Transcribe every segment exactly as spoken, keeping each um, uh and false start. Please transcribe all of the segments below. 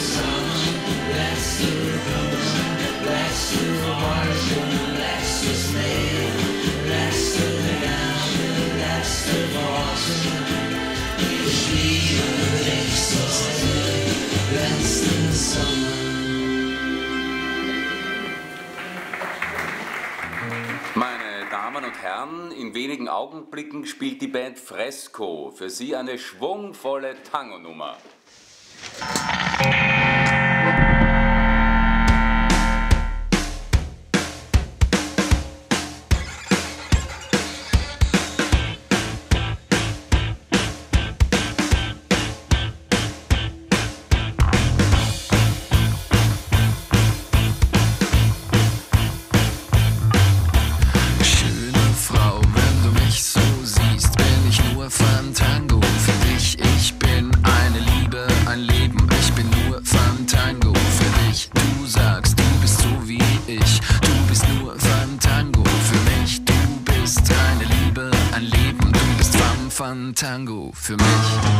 Meine Damen und Herren, in wenigen Augenblicken spielt die Band Fresco für Sie eine schwungvolle Tango-Nummer. Tango für mich.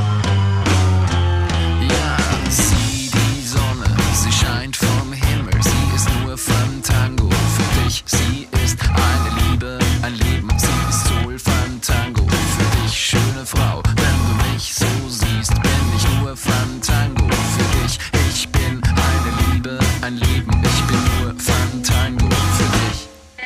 Ja, sieh die Sonne, sie scheint vom Himmel, sie ist nur Fantango für dich. Sie ist eine Liebe, ein Leben, sie ist Soul Fantango für dich. Schöne Frau, wenn du mich so siehst, bin ich nur Fantango für dich. Ich bin eine Liebe, ein Leben, ich bin nur Fantango für dich.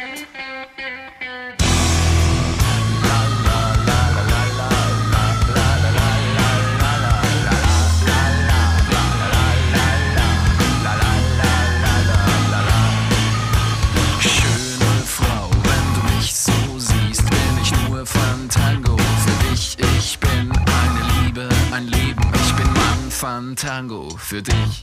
Fantango für dich.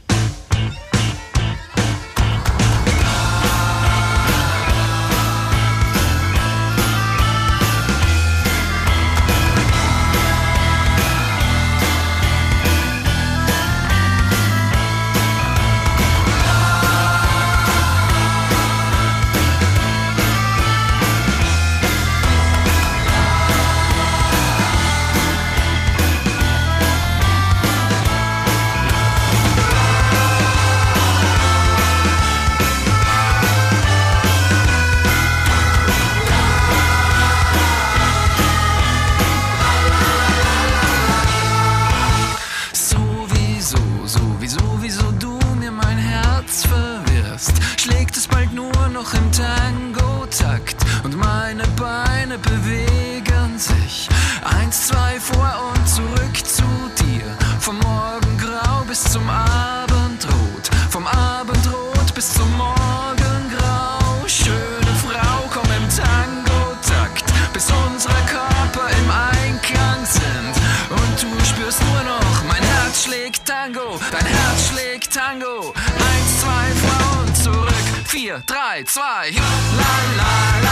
Tango, eins, zwei, Frauen zurück, vier, drei, zwei, la la.